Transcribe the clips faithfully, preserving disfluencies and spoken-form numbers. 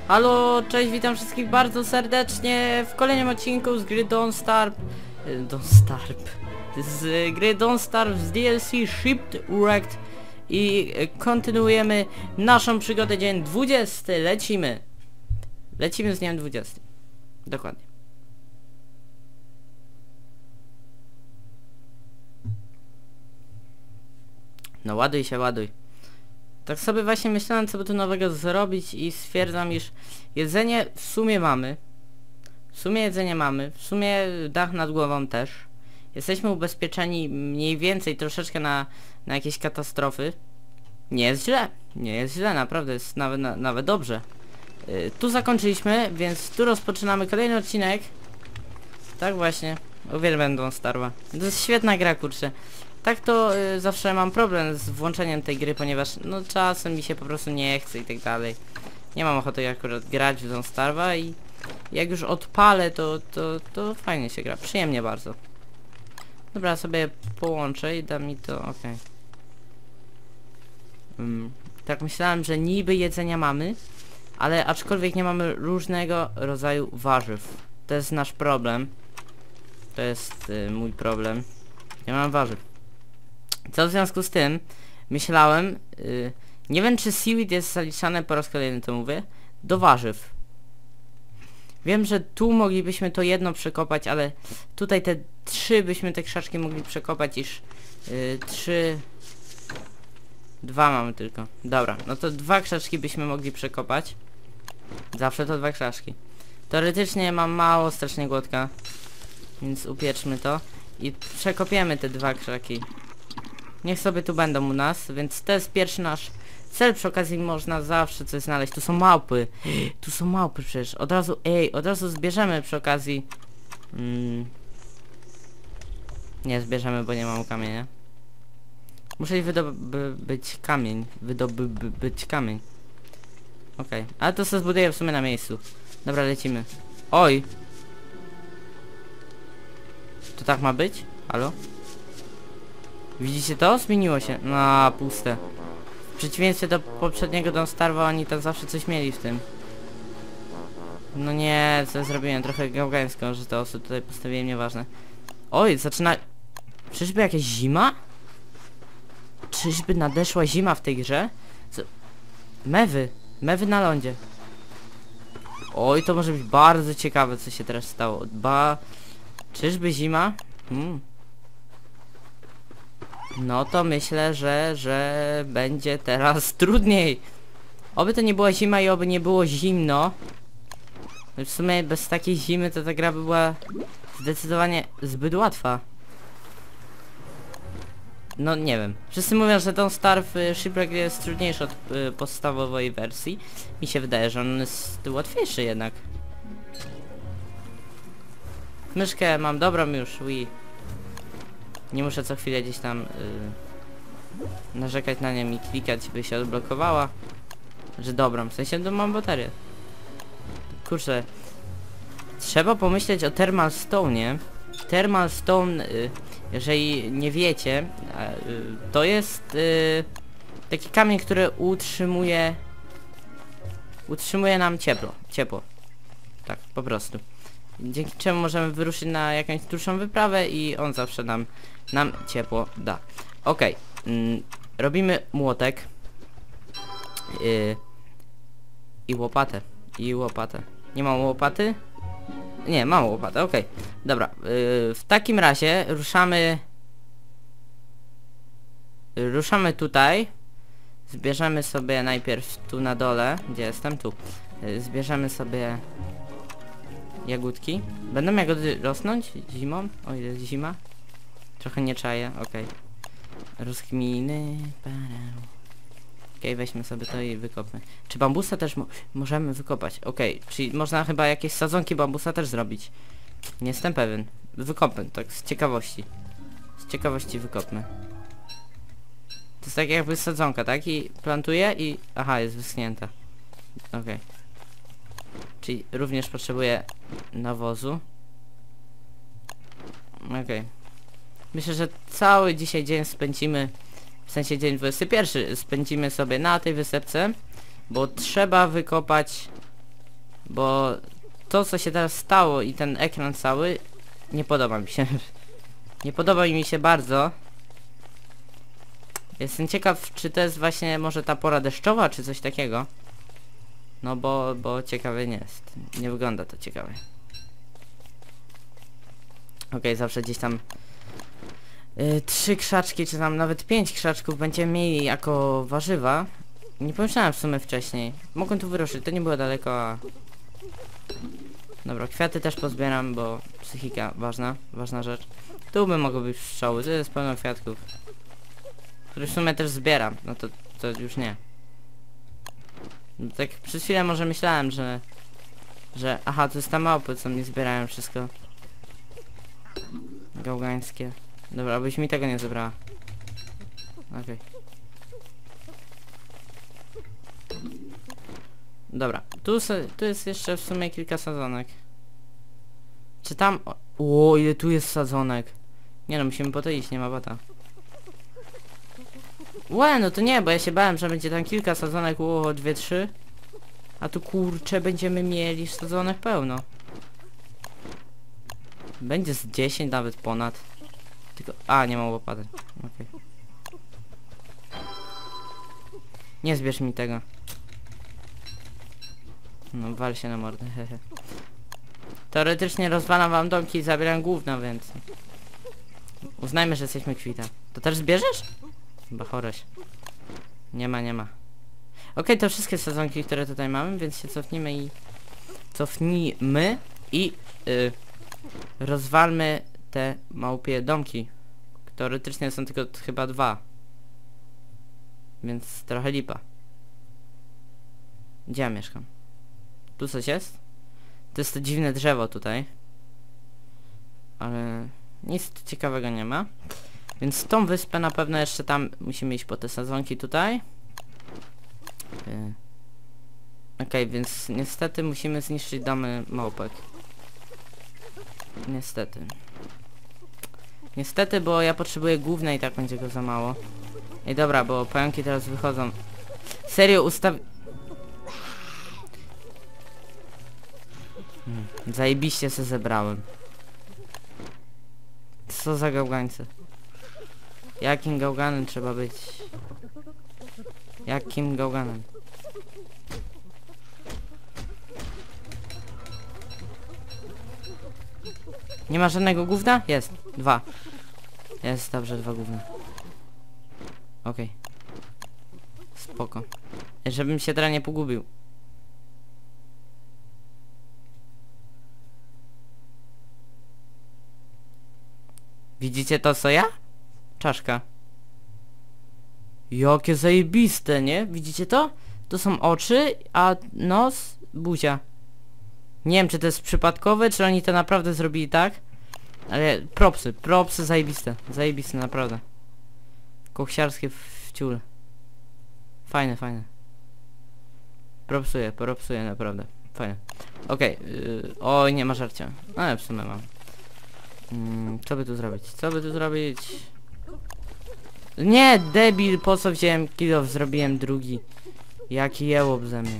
Halo, cześć, witam wszystkich bardzo serdecznie w kolejnym odcinku z gry Don't Starve... Don't Starve... z gry Don't Starve z D L C Shipwrecked i kontynuujemy naszą przygodę dzień dwudziesty. Lecimy. Lecimy z dniem dwudziestym. Dokładnie. No ładuj się, ładuj. Tak sobie właśnie myślałem, co by tu nowego zrobić i stwierdzam, iż jedzenie w sumie mamy. W sumie jedzenie mamy. W sumie dach nad głową też. Jesteśmy ubezpieczeni mniej więcej troszeczkę na, na jakieś katastrofy. Nie jest źle. Nie jest źle, naprawdę jest nawet, na, nawet dobrze. Yy, tu zakończyliśmy, więc tu rozpoczynamy kolejny odcinek. Tak właśnie. Uwielbiam Don't Starve'a. To jest świetna gra, kurczę. Tak to y, zawsze mam problem z włączeniem tej gry, ponieważ no czasem mi się po prostu nie chce i tak dalej. Nie mam ochoty akurat grać w Don't Starve'a i jak już odpalę, to, to, to fajnie się gra, przyjemnie bardzo. Dobra, sobie połączę i da mi to, okej. Okay. Um, tak myślałem, że niby jedzenia mamy, ale aczkolwiek nie mamy różnego rodzaju warzyw. To jest nasz problem. To jest y, mój problem. Nie mam warzyw. Co w związku z tym myślałem, yy, nie wiem czy seaweed jest zaliczane, po raz kolejny to mówię, do warzyw. Wiem, że tu moglibyśmy to jedno przekopać, ale tutaj te trzy byśmy te krzaczki mogli przekopać, iż yy, trzy... Dwa mamy tylko. Dobra, no to dwa krzaczki byśmy mogli przekopać. Zawsze to dwa krzaczki. Teoretycznie mam mało strasznie głodka, więc upieczmy to i przekopiemy te dwa krzaki. Niech sobie tu będą u nas, więc to jest pierwszy nasz cel. Przy okazji można zawsze coś znaleźć. Tu są małpy. Tu są małpy przecież. Od razu, ej, od razu zbierzemy przy okazji. Mm. Nie zbierzemy, bo nie mam kamienia. Muszę wydobyć kamień. Wydobyć kamień. Okej, okay. Ale to sobie zbuduję w sumie na miejscu. Dobra, lecimy. Oj! To tak ma być? Halo? Widzicie to? Zmieniło się. No, puste. W przeciwieństwie do poprzedniego Don't Starve'a oni tam zawsze coś mieli w tym. No nie, co ja zrobiłem? Trochę gałgańsko, że te osy tutaj postawiłem, nieważne. Oj, zaczyna... Czyżby jakaś zima? Czyżby nadeszła zima w tej grze? Co? Mewy. Mewy na lądzie. Oj, to może być bardzo ciekawe, co się teraz stało. Ba... Czyżby zima? Hmm. No to myślę, że, że będzie teraz trudniej. Oby to nie była zima i oby nie było zimno. W sumie bez takiej zimy to ta gra by była zdecydowanie zbyt łatwa. No nie wiem. Wszyscy mówią, że Don't Starve Shipwreck jest trudniejszy od y, podstawowej wersji. Mi się wydaje, że on jest łatwiejszy jednak. Myszkę mam dobrą już, ui. Nie muszę co chwilę gdzieś tam yy, narzekać na nią i klikać, by się odblokowała. Że dobrą, w sensie to mam baterię. Kurczę. Trzeba pomyśleć o Thermal Stone'ie. Thermal Stone, yy, jeżeli nie wiecie, yy, to jest yy, taki kamień, który utrzymuje utrzymuje nam ciepło. Ciepło. Tak, po prostu. Dzięki czemu możemy wyruszyć na jakąś dłuższą wyprawę i on zawsze nam nam ciepło da. Okej. Okay. Mm, robimy młotek. Yy, I łopatę. I łopatę. Nie mam łopaty? Nie, mam łopatę, okej. Okay. Dobra. Yy, w takim razie ruszamy... Ruszamy tutaj. Zbierzemy sobie najpierw tu na dole. Gdzie jestem? Tu. Yy, zbierzemy sobie... jagódki. Będą jagody rosnąć zimą? O ile jest zima? Trochę nie czaję, okej. Okay. Rozkminy. Okej, okay, weźmy sobie to i wykopmy. Czy bambusa też mo możemy wykopać? Okej, okay. Czyli można chyba jakieś sadzonki bambusa też zrobić. Nie jestem pewien. Wykopmy, tak z ciekawości. Z ciekawości wykopmy. To jest tak jakby sadzonka, tak? I plantuję i... Aha, jest wyschnięta. Okej. Okay. Czyli również potrzebuję nawozu. Okej. Okay. Myślę, że cały dzisiaj dzień spędzimy, w sensie dzień dwudziesty pierwszy spędzimy sobie na tej wysepce, bo trzeba wykopać Bo to, co się teraz stało i ten ekran cały, nie podoba mi się. Nie podoba mi się bardzo. Jestem ciekaw, czy to jest właśnie może ta pora deszczowa, czy coś takiego. No bo, bo ciekawe nie jest. Nie wygląda to ciekawe. Okej, okay, zawsze gdzieś tam yy, trzy krzaczki, czy tam nawet pięć krzaczków będziemy mieli jako warzywa. Nie pomyślałem w sumie wcześniej. Mogłem tu wyruszyć, to nie było daleko, a... Dobra, kwiaty też pozbieram, bo psychika ważna, ważna rzecz. Tu by mogły być pszczoły, to jest pełno kwiatków. Które w sumie też zbieram, no to, to już nie. Tak przez chwilę może myślałem, że... Że... Aha, to jest ta małpy, co mi zbierają wszystko. Gałgańskie. Dobra, abyś mi tego nie zebrała. Okej. Okay. Dobra, tu, se, tu jest jeszcze w sumie kilka sadzonek. Czy tam... O, ile tu jest sadzonek. Nie no, musimy po to iść, nie ma bata. Łe, no to nie, bo ja się bałem, że będzie tam kilka sadzonek, o, dwie, trzy. A tu kurczę, będziemy mieli sadzonek pełno. Będzie z dziesięć nawet ponad. Tylko... A, nie ma łopaty. Okej. Okay. Nie zbierz mi tego. No, wal się na mordę, hehe. Teoretycznie rozwalam wam domki i zabieram gówno, więc... Uznajmy, że jesteśmy kwita. To też zbierzesz? Chyba choreś. Nie ma, nie ma. Okej, okay, to wszystkie sezonki, które tutaj mamy, więc się cofnijmy i... Cofnijmy i... Yy, rozwalmy te małpie domki. Teoretycznie są tylko chyba dwa. Więc trochę lipa. Gdzie ja mieszkam? Tu coś jest? To jest to dziwne drzewo tutaj. Ale nic ciekawego nie ma. Więc tą wyspę na pewno jeszcze tam musimy iść po te sadzonki tutaj. Yy. Okej, okay, więc niestety musimy zniszczyć domy małpek. Niestety. Niestety, bo ja potrzebuję główne i tak będzie go za mało. Ej, dobra, bo pająki teraz wychodzą. Serio, ustaw... Hmm, zajebiście se zebrałem. Co za gałgańce? Jakim gałganem trzeba być? Jakim gałganem? Nie ma żadnego gówna? Jest. Dwa. Jest, dobrze, dwa gówna. Okej. Okay. Spoko. Żebym się teraz nie pogubił. Widzicie to, co ja? Czaszka. Jakie zajebiste, nie? Widzicie to? To są oczy, a nos, buzia. Nie wiem, czy to jest przypadkowe, czy oni to naprawdę zrobili tak. Ale propsy, propsy zajebiste. Zajebiste, naprawdę. Koksiarskie w ciul. Fajne, fajne. Propsuję, propsuję, naprawdę. Fajne. Okej. Okay, yy, oj, nie ma żarcia. Ale w sumie mam. Mm, co by tu zrobić? Co by tu zrobić? Nie, debil, po co wziąłem kilof, zrobiłem drugi. Jaki jełob ze mnie.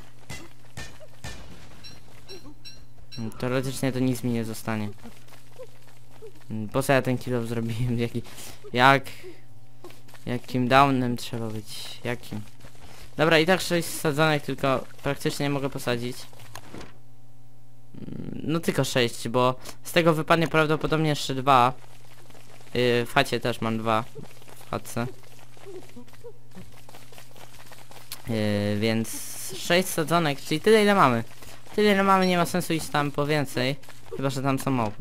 Teoretycznie to nic mi nie zostanie. Po co ja ten kilof zrobiłem? Jaki... Jak... Jakim downem trzeba być? Jakim? Dobra, i tak sześć sadzonek, tylko praktycznie nie mogę posadzić. No tylko sześć, bo z tego wypadnie prawdopodobnie jeszcze dwa. Yy, w chacie też mam dwa. W chatce. Yy, więc sześć sadzonek, czyli tyle ile mamy. Tyle ile mamy, nie ma sensu iść tam po więcej. Chyba że tam są małpy.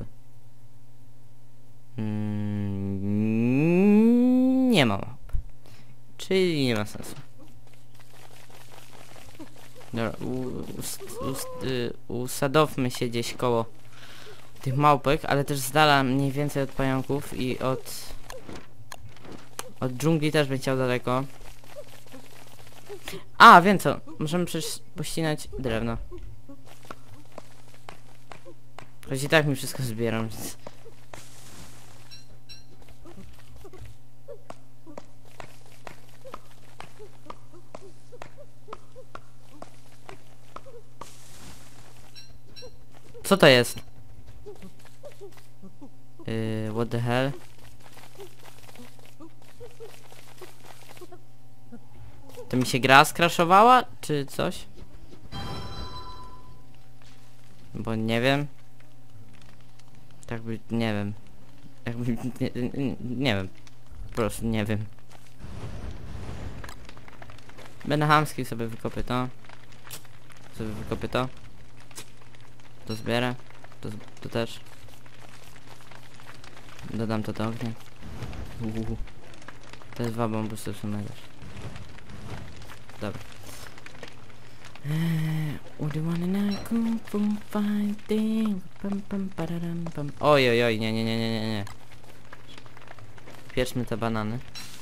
Mm, nie ma małp. Czyli nie ma sensu. Dobra, y, usadowmy się gdzieś koło tych małpek, ale też z dala mniej więcej od pająków i od... Od dżungli też bym chciał daleko. A, wiem co, możemy przecież pościnać drewno. Choć i tak mi wszystko zbieram, więc... Co to jest? Yy, what the hell? To mi się gra skraszowała, czy coś? Bo nie wiem. Tak by, nie wiem. Jakby, nie, nie, nie wiem. Po prostu nie wiem. Będę chamski, sobie wykopię to. Sobie wykopię to. To zbierę. To, to też. Dodam to do ognia. Uuu. To jest dwa bombusy w sumie też. Dobra. Oj, oj, oj, nie, nie, nie, nie, nie, nie. Pieczmy te banany.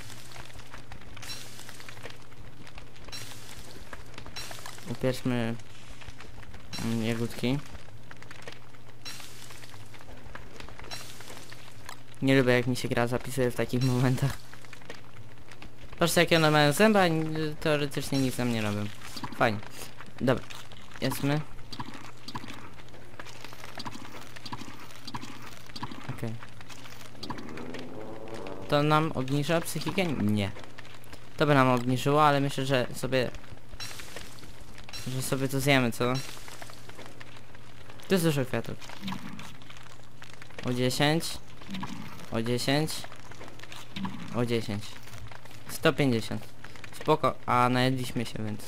Upieczmy jagódki. Nie lubię, jak mi się gra zapisuje w takich momentach. Patrzcie, jakie one mają zęby, a teoretycznie nic nam nie robią. Fajnie. Dobra. Jedzmy. Okej. Okay. To nam obniża psychikę? Nie. To by nam obniżyło, ale myślę, że sobie... Że sobie to zjemy, co? Tu jest dużo kwiatów. O dziesięć. O dziesięć. O dziesięć. sto pięćdziesiąt. Spoko, a najedliśmy się, więc...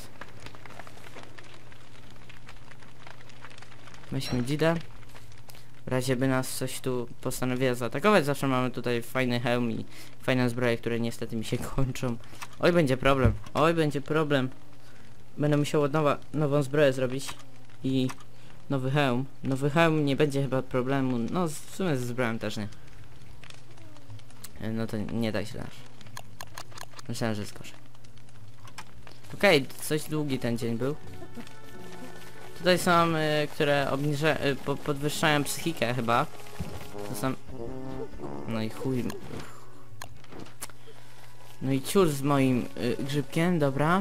Weźmy dzidę. W razie by nas coś tu postanowiło zaatakować. Zawsze mamy tutaj fajny hełm i fajne zbroje, które niestety mi się kończą. Oj, będzie problem. Oj, będzie problem. Będę musiał od nowa nową zbroję zrobić. I nowy hełm. Nowy hełm nie będzie chyba problemu. No, w sumie z zbroją też nie. No to nie tak źle aż. Myślałem, że jest gorzej. Okej, okay, coś długi ten dzień był. Tutaj są, y, które obniża, y, po, podwyższają psychikę chyba. To są... No i chuj... No i ciur z moim y, grzybkiem, dobra.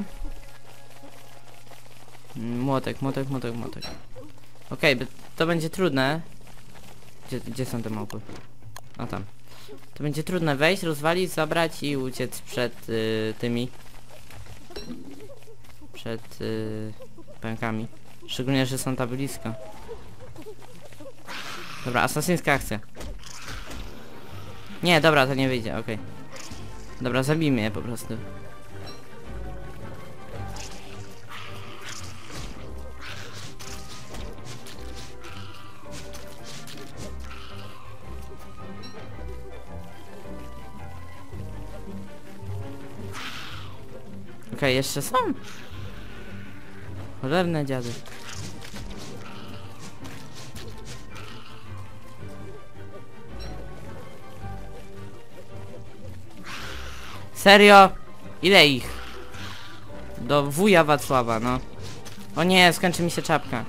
Młotek, młotek, młotek, młotek. Okej, okay, to będzie trudne. Gdzie, gdzie są te małpy? O, tam. To będzie trudne wejść, rozwalić, zabrać i uciec przed y, tymi. Przed y, pękami. Szczególnie, że są tam blisko. Dobra, asasyńska akcja. Nie, dobra, to nie wyjdzie, okej. Okay. Dobra, zabijmy je po prostu. Okej, okay, jeszcze są? Cholerne dziady. Serio? Ile ich? Do wuja Wacława, no. O nie, skończy mi się czapka.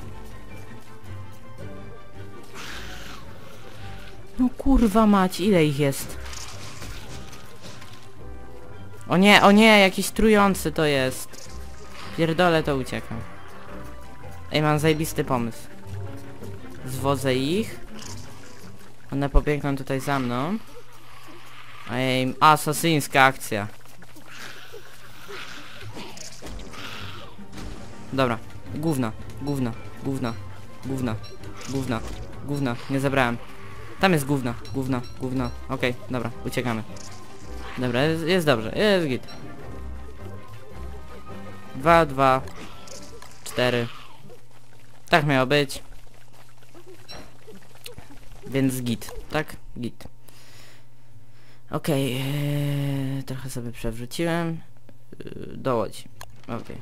No kurwa mać, ile ich jest? O nie, o nie, jakiś trujący to jest. Pierdolę, to uciekam. Ej, mam zajebisty pomysł. Zwodzę ich. One pobiegną tutaj za mną. Ej, asasyńska akcja. Dobra, gówno, gówno, gówno, gówno, gówno, gówno, nie zabrałem. Tam jest gówno, gówno, gówno. Okej, okay, dobra, uciekamy. Dobra, jest, jest dobrze, jest git. Dwa, dwa, cztery. Tak miało być. Więc git, tak? Git. Okej, okay, ee, trochę sobie przewróciłem. Yy, do łodzi. Okej. Okay.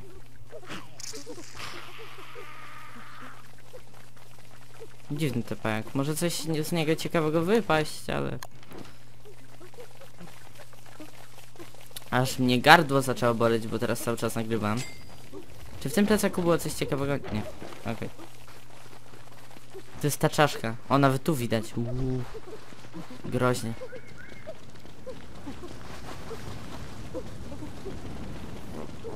Dziwny tepek. Może coś z niego ciekawego wypaść, ale... Aż mnie gardło zaczęło boleć, bo teraz cały czas nagrywam. Czy w tym plecaku było coś ciekawego? Nie. Okej. Okay. To jest ta czaszka. O, nawet tu widać. Uuu. Groźnie.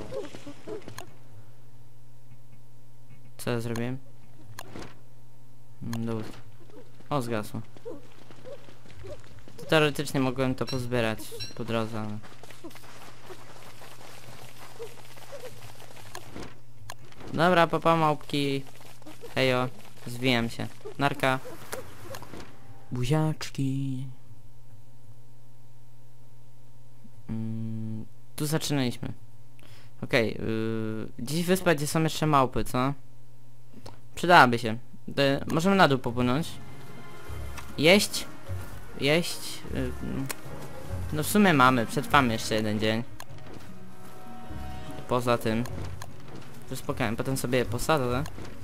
Co ja zrobiłem? Dół. O, zgasło. To teoretycznie mogłem to pozbierać po drodze, ale... Dobra, papa małpki. Hejo, zwijam się. Narka. Buziaczki. Mm, tu zaczynaliśmy. Okej, okay, yy, dziś wyspa, gdzie są jeszcze małpy, co? Przydałaby się. De, możemy na dół popłynąć. Jeść. Jeść. Yy, no w sumie mamy, przetrwamy jeszcze jeden dzień. Poza tym. To spokojnie, potem sobie posadzę.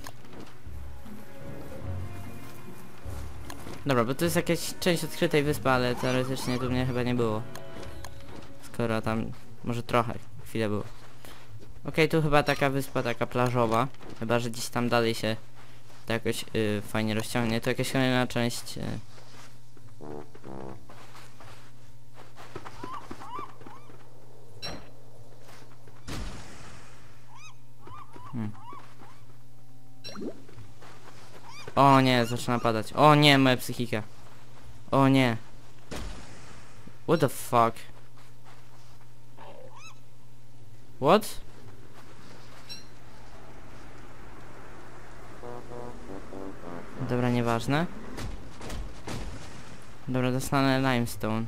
Dobra, bo to jest jakaś część odkrytej wyspy, ale teoretycznie tu mnie chyba nie było. Skoro tam może trochę chwilę było. Okej, okay, tu chyba taka wyspa, taka plażowa. Chyba, że gdzieś tam dalej się to jakoś yy, fajnie rozciągnie. To jakaś kolejna część. Yy. Hmm. O nie, zaczyna padać. O nie, moja psychika. O nie. What the fuck? What? Dobra, nieważne. Dobra, dostanę limestone.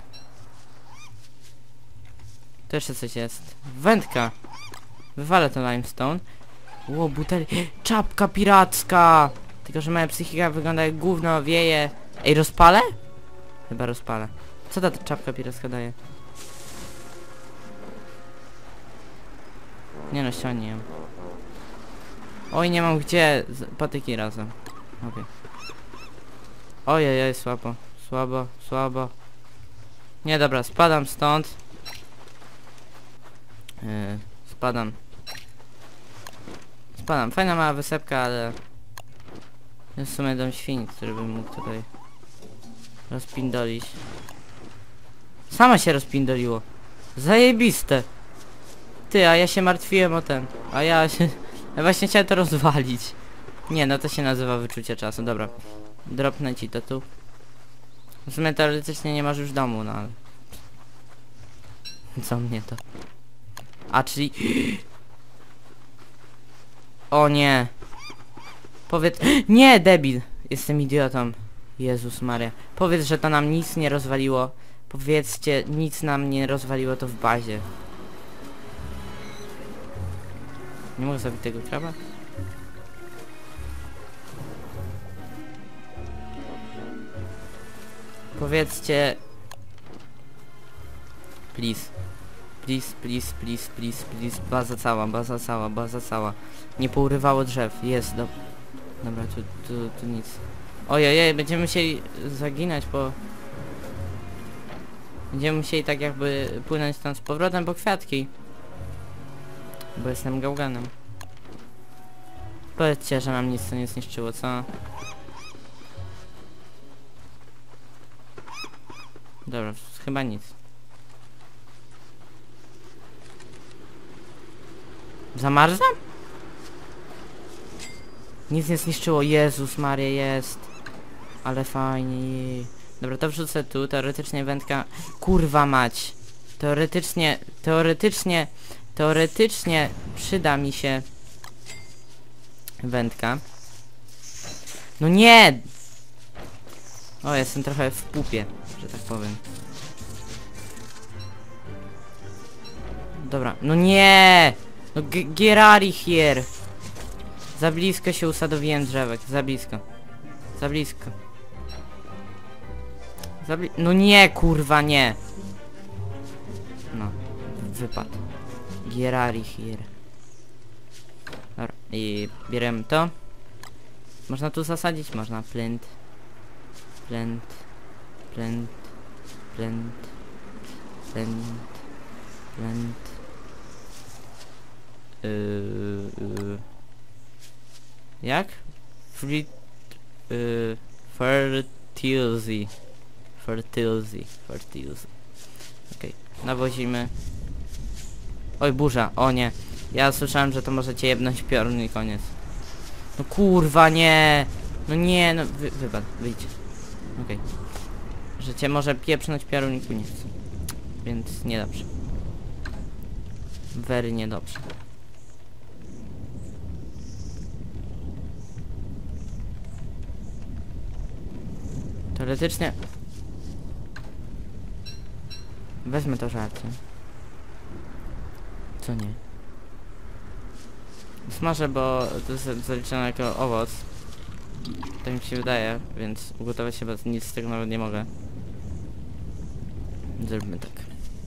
Tu jeszcze coś jest. Wędka. Wywalę to limestone. Ło, butel... Czapka piracka! Tylko, że moja psychika wygląda jak gówno, wieje. Ej, rozpalę? Chyba rozpalę. Co ta czapka piracka daje? Nie no, ściągnij ją. Oj, nie mam gdzie. Z patyki razem. Okej. Okay. Ojej, słabo. Słabo, słabo. Nie, dobra, spadam stąd. Yy, spadam. Spadam. Fajna mała wysepka, ale... Jest w sumie dom świń, który bym mógł tutaj... rozpindolić. Sama się rozpindoliło. Zajebiste. Ty, a ja się martwiłem o ten. A ja się... Ja właśnie chciałem to rozwalić. Nie, no to się nazywa wyczucie czasu. Dobra. Dropnę ci to tu. W sumie teoretycznie nie masz już domu, no ale... Co mnie to? A, czyli... O nie. Powiedz... Nie, debil. Jestem idiotą. Jezus Maria. Powiedz, że to nam nic nie rozwaliło. Powiedzcie, nic nam nie rozwaliło to w bazie. Nie mogę zabić tego kraba? Powiedzcie... Please. Please, please, please, please, please. Baza cała, baza cała, baza cała. Nie pourywało drzew. Jest, do... Dobra, tu, tu, tu nic. Ojej, będziemy musieli zaginać, bo... Będziemy musieli tak jakby płynąć tam z powrotem po kwiatki. Bo jestem gałganem. Powiedzcie, że nam nic to nie zniszczyło, co? Dobra, chyba nic. Zamarzam? Nic nie zniszczyło, Jezus Maria, jest. Ale fajnie, jej. Dobra, to wrzucę tu, teoretycznie wędka... Kurwa mać. Teoretycznie, teoretycznie, teoretycznie przyda mi się wędka. No nie! O, jestem trochę w pupie, że tak powiem. Dobra, no nie! No get out of here! Za blisko się usadowiłem drzewek, za blisko. Za blisko. Za bli no nie, kurwa, nie! No, wypadł. Get out of here. Dobra, i bierzemy to. Można tu zasadzić? Można. Flint. Flint. Flint. Flint. Flint. Flint. Yy, yy. Jak? Frit... Yy, fertility. Fertility. Fertility. Okej, okay. Nawozimy. Oj, burza. O nie. Ja słyszałem, że to możecie jebnąć piorun i koniec. No kurwa, nie! No nie, no wy, wypadł, wyjdź. Okej. Okay. Że cię może pieprznąć pioruniku nie chcę. Więc niedobrze. Very niedobrze. Teoretycznie... Wezmę to żarcie. Co nie? Smażę, bo to jest zaliczone jako owoc. Tak mi się wydaje, więc ugotować chyba nic z tego nawet nie mogę. Zróbmy tak.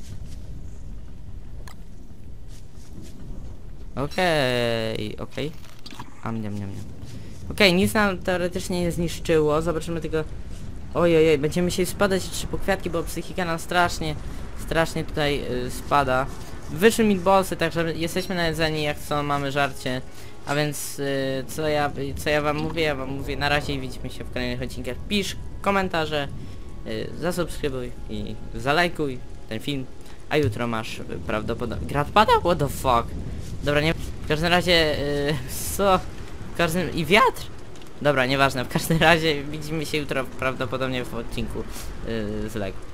Okej, okay, okej. Okay. Am, niam, niam, niam. Okej, okay, nic nam teoretycznie nie zniszczyło. Zobaczymy tylko... Ojej, będziemy musieli spadać trzy po kwiatki, bo psychika nam strasznie, strasznie tutaj y, spada. Wyszły meatballsy, także jesteśmy na jedzeni, jak co, mamy żarcie. A więc y, co ja co ja wam mówię, ja wam mówię na razie i widzimy się w kolejnych odcinkach. Pisz komentarze, y, zasubskrybuj i zalajkuj ten film. A jutro masz y, prawdopodobnie... Grad pada? What the fuck? Dobra, nie... W każdym razie... Y, co? W każdym... I wiatr? Dobra, nieważne, w każdym razie widzimy się jutro prawdopodobnie w odcinku yy, z Lego.